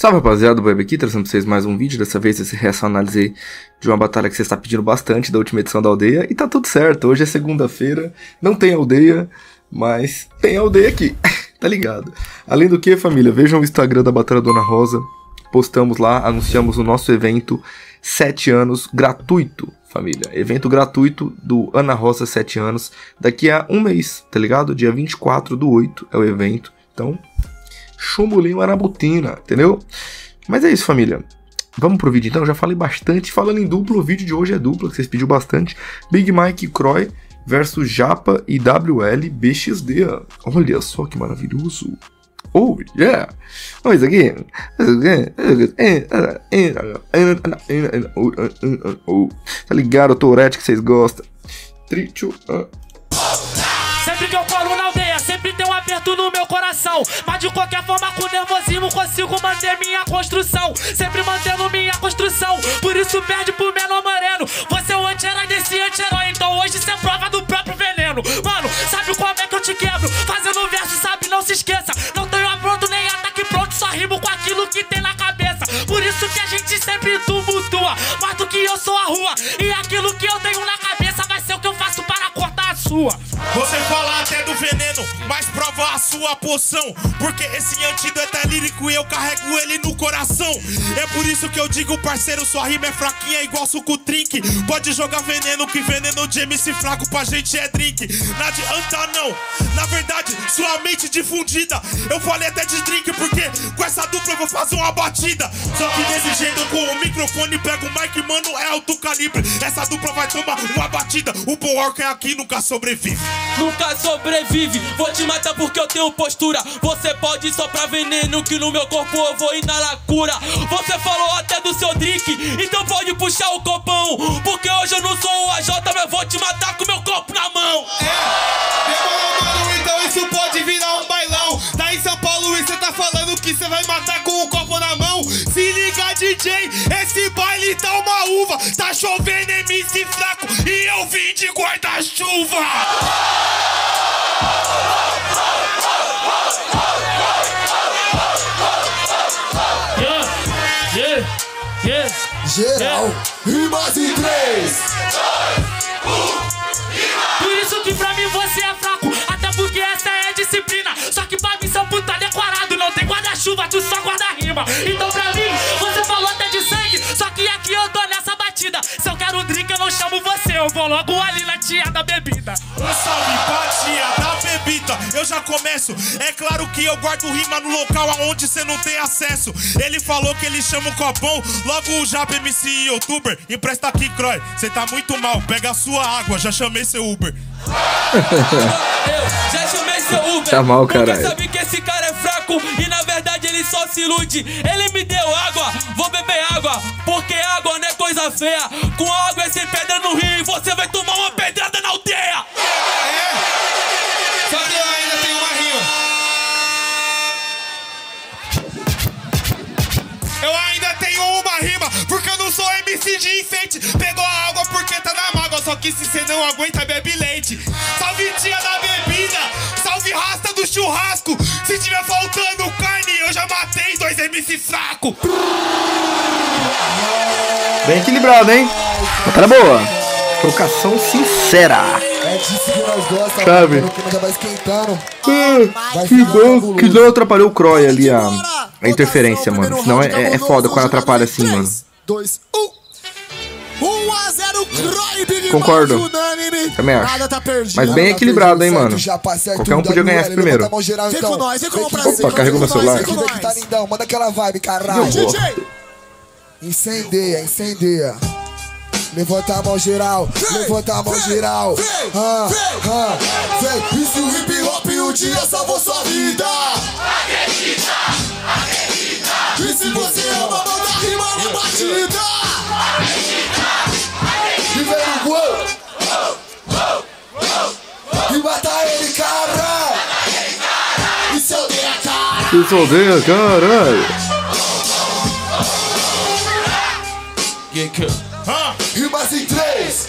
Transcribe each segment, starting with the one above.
Salve rapaziada, o Web aqui, trazendo pra vocês mais um vídeo. Dessa vez essa reação análise de uma batalha que você está pedindo bastante da última edição da aldeia. E tá tudo certo, hoje é segunda-feira, não tem aldeia, mas tem aldeia aqui, tá ligado? Além do que, família, vejam o Instagram da Batalha Dona Rosa. Postamos lá, anunciamos o nosso evento 7 anos gratuito, família. Evento gratuito do Ana Rosa 7 anos, daqui a um mês, tá ligado? Dia 24/8 é o evento, então... chumulinho arabutina, entendeu? Mas é isso, família. Vamos pro vídeo então, eu já falei bastante. Falando em duplo, o vídeo de hoje é dupla, que vocês pediram bastante. Big Mike e Croy versus Japa e WL BXD. Olha só que maravilhoso. Oh, yeah. Olha isso aqui. Tá ligado, o Tourette que vocês gostam. Tricho. Sempre que eu colo na aldeia, sempre tem um aperto no meu coração. Mas de qualquer forma, com nervosismo, consigo manter minha construção. Sempre mantendo minha construção, por isso perde pro menor moreno. Você é o anti-herói desse anti-herói, então hoje você é prova do próprio veneno. Mano, sabe como é que eu te quebro? Fazendo verso, sabe, não se esqueça. Não tenho apronto nem ataque pronto, só rimo com aquilo que tem na cabeça. Por isso que a gente sempre tumultua, mais do que eu sou a rua. E aquilo que eu tenho na cabeça vai ser o que eu faço para cortar a sua. Você fala até do veneno, mas prova a sua poção. Porque esse antídoto é lírico e eu carrego ele no coração. É por isso que eu digo, parceiro, sua rima é fraquinha igual suco drink. Pode jogar veneno, que veneno de MC fraco pra gente é drink. Não adianta não, na verdade, sua mente difundida. Eu falei até de drink porque com essa dupla eu vou fazer uma batida. Só que desse jeito com o microfone pega o mic, mano, é alto calibre. Essa dupla vai tomar uma batida. O Boorca aqui nunca sobrevive. Nunca sobrevive, vou te matar porque eu tenho postura. Você pode soprar veneno que no meu corpo eu vou inalar cura. Você falou até do seu drink, então pode puxar o copão. Porque hoje eu não sou o AJ, mas vou te matar com meu copo na mão. Demorou, mano, então isso pode virar um bailão. Tá em São Paulo e cê tá falando que cê vai matar com o copo na mão. Se liga, DJ, esse baile tá uma uva. Tá chovendo MC fraco e eu vim de guarda-chuva. Geral, rimas em 3, 2, 1. Por isso que pra mim você é fraco, até porque essa é a disciplina. Só que pra mim seu puta decorado, não tem guarda-chuva, tu só guarda-rima. Então pra mim, você falou até de sangue, só que aqui eu tô nessa batida. Se eu quero um drink eu não chamo você, eu vou logo ali na tia da bebida. Salve pra tia da bebida, eu já começo. É claro que eu guardo rima no local aonde cê não tem acesso. Ele falou que ele chama o copão, logo o Japa MC e youtuber. Empresta aqui, Croy, cê tá muito mal, pega a sua água, já chamei seu Uber. Eu já chamei seu Uber, tá mal, porque caralho. sabe que esse cara é fraco e na verdade ele só se ilude. Ele me deu água, vou beber água, porque água não é coisa feia. Com água é sem pedra no rio e você vai tomar uma pedrada na aldeia. Só que eu ainda tenho uma rima. Eu ainda tenho uma rima, porque eu não sou MC de enfeite. Pegou a água porque tá na mágoa, só que se cê não aguenta, bebe leite. Salve tia da bebida, salve rasta do churrasco. Se tiver faltando carne, eu já matei 2 MC fraco. Bem equilibrado, hein? Batalha boa. Trocação sincera. é disso que nós gostamos, sabe? O clima já vai esquentando. Que bom que não atrapalhou o Croy ali a interferência, mano. Senão é foda quando atrapalha assim, mano. 2, 1. 1-0 Croy, Big Concordo. Mike, unânime. Também acho. Nada tá perdido. Mas bem equilibrado, hein, mano. Qualquer um podia ganhar esse primeiro. Vem com nós, vem com nós. Opa, carregou meu celular. Vem que tá lindão, manda aquela vibe, caralho. Incendeia, incendeia. Levanta a mão geral, levanta a mão geral. Vem, e se o hip hop um dia salvou sua vida? Acredita, acredita. E se você ama, manda rima na batida. Acredita, E vem no gol. E mata ele, cara. E se odeia, cara. Isso odeia, caralho. Rimas em 3.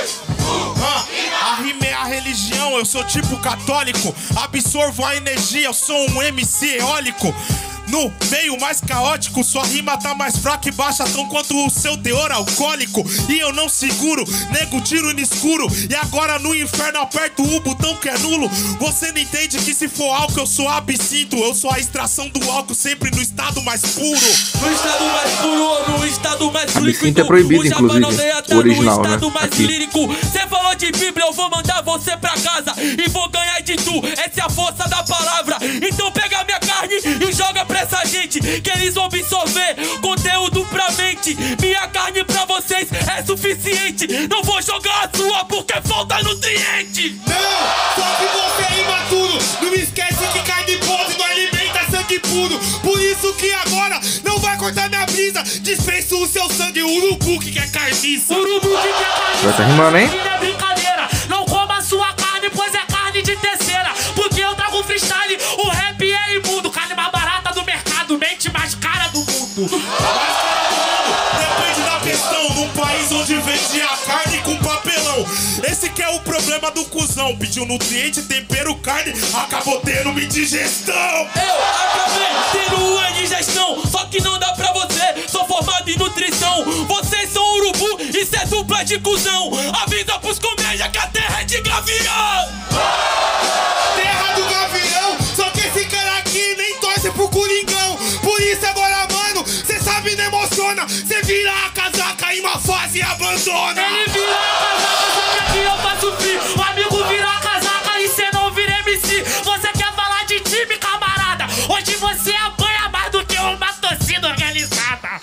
A rima é a religião, eu sou tipo católico. Absorvo a energia, eu sou um MC eólico. No meio mais caótico, sua rima tá mais fraca e baixa tão quanto o seu teor alcoólico. E eu não seguro, nego tiro no escuro. E agora no inferno aperto o botão que é nulo. Você não entende que se for álcool eu sou absinto. Eu sou a extração do álcool sempre no estado mais puro. No estado mais puro ou no estado mais líquido. Absinto é proibido, inclusive, o original, né? Aqui. Você falou de Bíblia, eu vou mandar você pra casa e vou ganhar de tu. Essa é a força da palavra. Então pega minha carne e joga pra essa gente, que eles vão absorver conteúdo pra mente. Minha carne pra vocês é suficiente. Não vou jogar a sua porque falta nutriente. Não, só que você é imaturo. Não me esquece que carne podre não alimenta sangue puro. Por isso que agora não vai cortar minha brisa. Dispenso o seu sangue, urubu que quer carniça. Urubu que quer carniça. Já tá rimando, hein? Não é brincadeira. Não coma a sua carne, pois é carne de terceira. Porque eu trago freestyle, o rap é imundo. Carne mais barata do mercado, mente mais cara do mundo. Depende da questão, num país onde vende a carne com papelão. Esse que é o problema do cuzão. Pediu nutriente, tempero, carne, acabou tendo uma indigestão. Eu acabei tendo uma indigestão, só que não dá pra você. Sou formado em nutrição. Vocês são urubu, isso é dupla de cuzão. Avisa pros comédia que a terra é de gavião. Terra do gavião, só que esse cara aqui nem torce pro Coringão. Por isso agora, mano, cê sabe, não emociona. Cê vira a casaca em uma fase e abandona. Ele vira a casaca, só que aqui eu faço free. O amigo vira a casaca e cê não vira MC. Você quer falar de time, camarada? Hoje você apanha mais do que uma torcida organizada.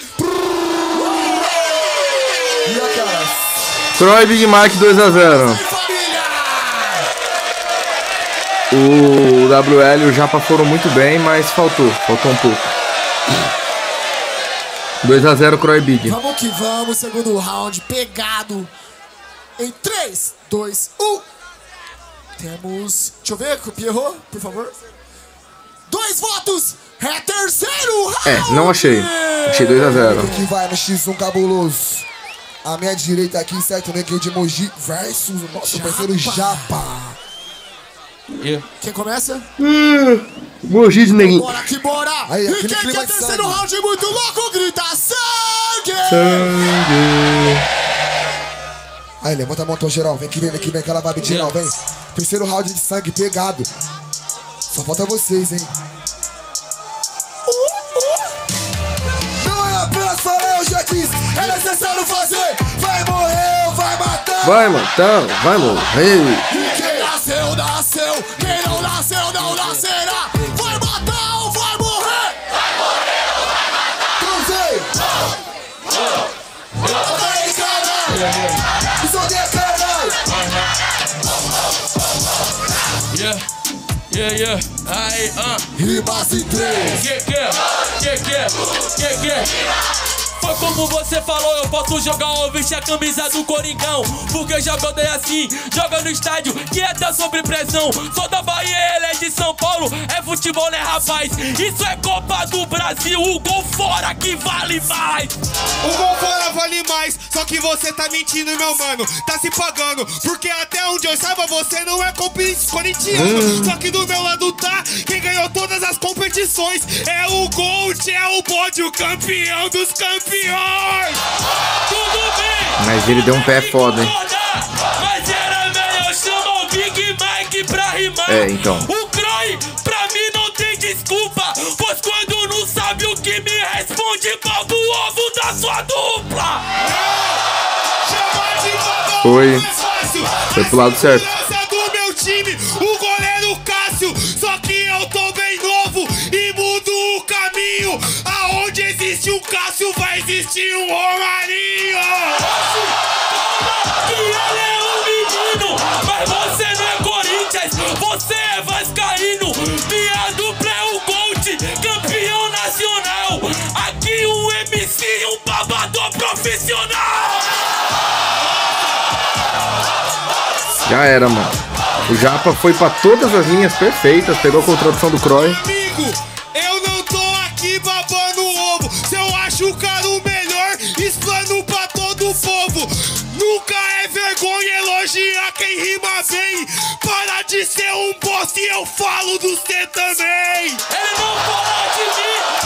Croy Big Mac 2-0. O WL e o Japa foram muito bem, mas faltou um pouco. 2-0 Croy Big. Vamos que vamos, segundo round, pegado. Em 3, 2, 1. Temos... Deixa eu ver, Pierrot, por favor. 2 votos. É terceiro round. É, não achei. Achei 2-0. Que vai no X1 cabuloso. A minha direita aqui, certo, neguinho de Mogi versus o nosso parceiro Japa. Quem começa? Mogi de neguinho. Bora que bora! Aí, e quem quer terceiro round muito louco, grita sangue! Sangue. Aí, levanta a mão, tô geral. Vem que vem aquela vibe geral, vem. Terceiro round de sangue pegado. Só falta vocês, hein? Não é apenas falar, eu já disse. É necessário fazer. Vai morrer ou vai matar? Vai matar, vai morrer. Quem nasceu, nasceu. Quem não nasceu, não nascerá. Vai matar ou vai morrer? Vai morrer ou vai matar? Então vem. Aí, caralho. Isso aqui é caralho. Yeah. Aí, Rimas em 3. Que? Foi como você falou, eu posso jogar ou vestir a camisa do Coringão. Porque eu já godei assim, joga no estádio, que é até sobre pressão. Sou da Bahia, ele é de São Paulo, é futebol, né, rapaz? Isso é Copa do Brasil, o gol fora que vale mais. O gol fora vale mais, só que você tá mentindo, meu mano. Tá se pagando, porque até onde eu saiba você não é corintiano. Só que do meu lado tá quem ganhou todas as competições. É o Gold, é o bode, o campeão dos campeões. Tudo bem. Mas ele deu um pé foda, hein? Mas era melhor chamar o Big Mike pra rimar. É, então. O Croy, pra mim não tem desculpa. Pois quando não sabe o que me responde, baba o ovo da sua dupla. Chamar de babão Foi. é fácil. Foi pro lado certo. A do meu time, o goleiro Cássio. Só que eu tô bem novo e mudo o caminho. Aonde existe um Cássio, vai existir um Romarinho. Que ele é um menino, mas você não é Corinthians, você é vascaíno. Minha dupla é o Gold, campeão nacional. Aqui um MC e um babador profissional. Já era, mano. O Japa foi pra todas as linhas perfeitas, pegou a contradição do Croy. Amigo, eu não tô aqui babando o ovo. Se eu acho o cara o melhor, explano pra todo o povo. Nunca é vergonha elogiar quem rima bem. Para de ser um bosta e eu falo do cê também. Ele não fala de mim,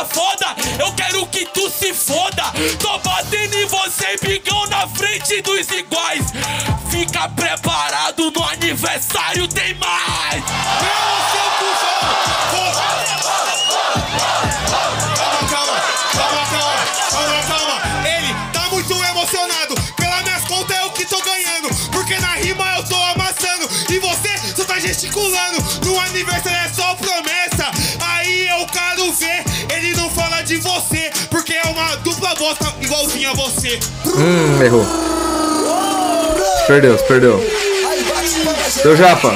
foda, eu quero que tu se foda. Tô batendo em você, bigão, na frente dos iguais. Fica preparado, no aniversário tem mais. Meu seu cuzão! Calma. Ele tá muito emocionado. Pelas minhas contas é o que tô ganhando. Porque na rima eu tô amassando. E você só tá gesticulando. No aniversário é só promessa. Aí eu quero ver. Ele não fala de você. Porque é uma dupla bosta igualzinha a você. Errou. Perdeu. Seu Japa.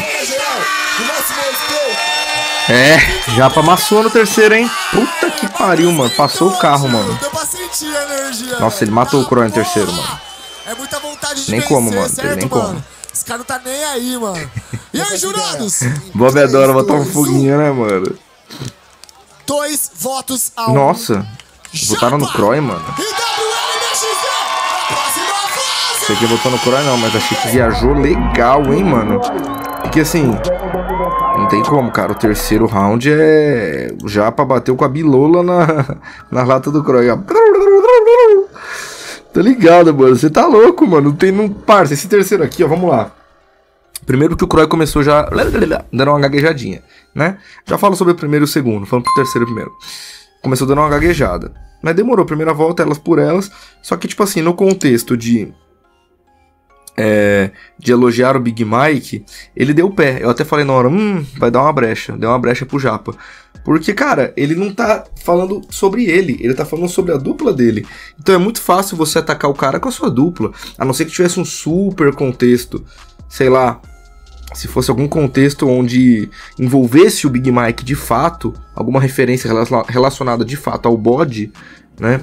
Japa amassou no terceiro, hein? Puta que pariu, mano. Passou o carro, mano. Deu pra sentir a energia. Nossa, ele matou o Croy no terceiro, mano. É muita vontade de Nem vencer, como, mano. certo, Nem mano? como. Esse cara não tá nem aí, mano. E aí, jurados? Bob adora botar um foguinho, né, mano? 2 votos a 1. Nossa. Votaram no Croy, mano. E WLBXZ, próxima fase. Sei que votou no Croy não, mas achei que viajou legal, hein, mano. Porque assim, não tem como, cara. O terceiro round é... O Japa bateu com a bilola na lata do Croy. Tá ligado, mano. Você tá louco, mano. Não tem... Parça, esse terceiro aqui, ó, vamos lá. Primeiro que o Croy começou já dando uma gaguejadinha, né? Já falo sobre o primeiro e o segundo, falando pro terceiro primeiro. Começou dando uma gaguejada. Mas demorou, primeira volta, elas por elas. Só que, tipo assim, no contexto de elogiar o Big Mike, ele deu o pé. Eu até falei na hora, vai dar uma brecha. Deu uma brecha pro Japa. Porque, cara, ele não tá falando sobre ele tá falando sobre a dupla dele. Então é muito fácil você atacar o cara com a sua dupla. A não ser que tivesse um super contexto, sei lá, se fosse algum contexto onde envolvesse o Big Mike de fato, alguma referência relacionada de fato ao bode, né?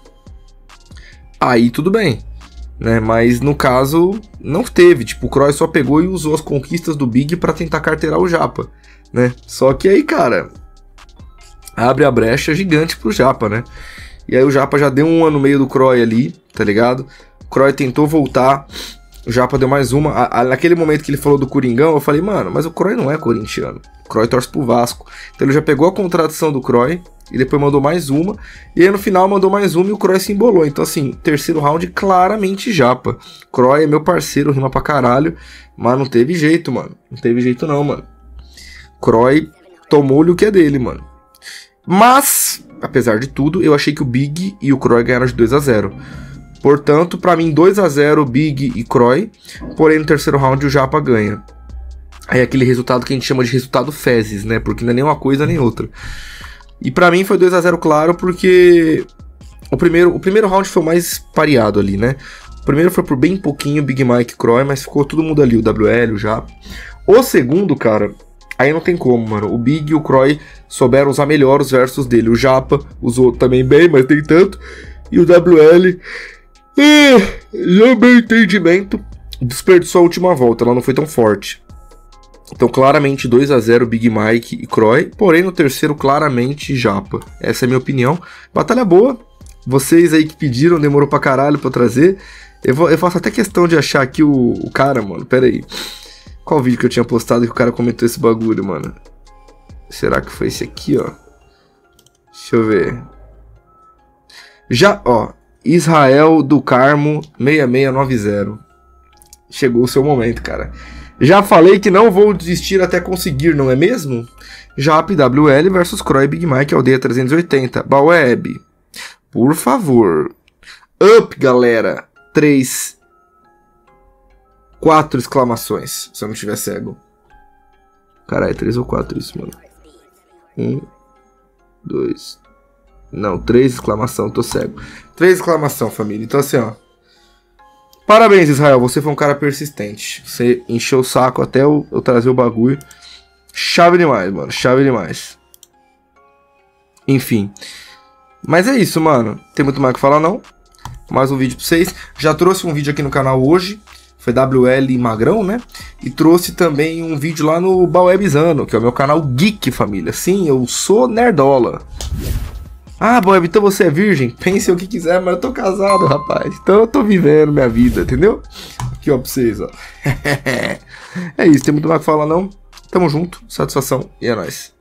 Aí tudo bem, né? Mas no caso não teve, tipo, o Croy só pegou e usou as conquistas do Big pra tentar carteirar o Japa, né? Só que aí, cara, abre a brecha gigante pro Japa, né? E aí o Japa já deu uma no meio do Croy ali, tá ligado? O Croy tentou voltar, o Japa deu mais uma. Naquele momento que ele falou do Coringão, eu falei, mano, mas o Croy não é corintiano. O Croy torce pro Vasco. Então ele já pegou a contradição do Croy e depois mandou mais uma. E aí no final mandou mais uma e o Croy se embolou. Então assim, terceiro round claramente Japa. Croy é meu parceiro, rima pra caralho. Mas não teve jeito, mano. Não teve jeito não, mano. Croy tomou-lhe o que é dele, mano. Mas, apesar de tudo, eu achei que o Big e o Croy ganharam de 2-0. Portanto, pra mim, 2-0 Big e Croy. Porém, no terceiro round o Japa ganha. Aí é aquele resultado que a gente chama de resultado fezes, né? Porque não é nem uma coisa nem outra. E pra mim foi 2-0 claro, porque o primeiro round foi o mais pareado ali, né? O primeiro foi por bem pouquinho Big Mike e Croy, mas ficou todo mundo ali, o WL, o Japa. O segundo, cara, aí não tem como, mano. O Big e o Croy souberam usar melhor os versos dele. O Japa usou também bem, mas nem tanto. E o WL... no meu entendimento, desperdiçou a última volta, ela não foi tão forte. Então claramente 2-0 Big Mike e Croy, porém no terceiro claramente Japa. Essa é a minha opinião. Batalha boa, vocês aí que pediram, demorou pra caralho pra trazer. Eu faço até questão de achar aqui o cara, mano, pera aí. Qual vídeo que eu tinha postado que o cara comentou esse bagulho, mano? Será que foi esse aqui, ó? Deixa eu ver. Já, ó, Israel do Carmo 6690. Chegou o seu momento, cara. Já falei que não vou desistir até conseguir, não é mesmo? Jap WL versus Croy Big Mike Aldeia 380. Baweb, por favor. Up, galera. 4 exclamações, se eu não tiver cego. Caralho, 3 ou 4 isso, mano. 1, 2... Não, 3 exclamação, tô cego. 3 exclamação, família. Então assim, ó. Parabéns, Israel, você foi um cara persistente. Você encheu o saco até eu trazer o bagulho. Chave demais, mano, chave demais. Enfim. Mas é isso, mano. Tem muito mais o que falar, não? Mais um vídeo pra vocês. Já trouxe um vídeo aqui no canal hoje. Foi WL Magrão, né? E trouxe também um vídeo lá no Bawebzano, que é o meu canal geek, família. Sim, eu sou nerdola. Ah, Boeb, então você é virgem? Pense o que quiser, mas eu tô casado, rapaz. Então eu tô vivendo minha vida, entendeu? Aqui, ó, pra vocês, ó. É isso, tem muito mais o que falar, não? Tamo junto, satisfação e é nóis.